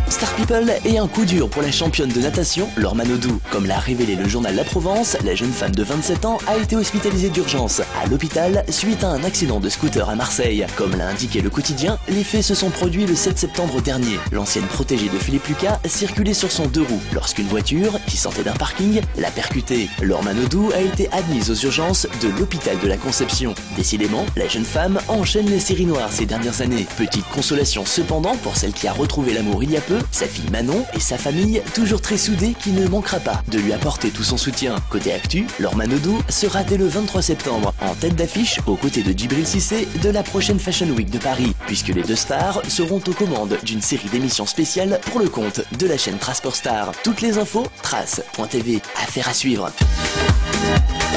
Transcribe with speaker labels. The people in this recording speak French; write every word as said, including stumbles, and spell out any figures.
Speaker 1: Star People est un coup dur pour la championne de natation, Laure Manodou. Comme l'a révélé le journal La Provence, la jeune femme de vingt-sept ans a été hospitalisée d'urgence à l'hôpital suite à un accident de scooter à Marseille. Comme l'a indiqué le quotidien, les faits se sont produits le sept septembre dernier. L'ancienne protégée de Philippe Lucas circulait sur son deux roues lorsqu'une voiture, qui sortait d'un parking, l'a percutée. Laure Manodou a été admise aux urgences de l'hôpital de la Conception. Décidément, la jeune femme enchaîne les séries noires ces dernières années. Petite consolation cependant pour celle qui a retrouvé l'amour il y a peu, sa fille Manon et sa famille, toujours très soudée, qui ne manquera pas de lui apporter tout son soutien. Côté actu, Laure Manodou sera dès le vingt-trois septembre en tête d'affiche aux côtés de Djibril Cissé de la prochaine Fashion Week de Paris, puisque les deux stars seront aux commandes d'une série d'émissions spéciales pour le compte de la chaîne Trace Sport Star. Toutes les infos, trace point t v. Affaire à suivre.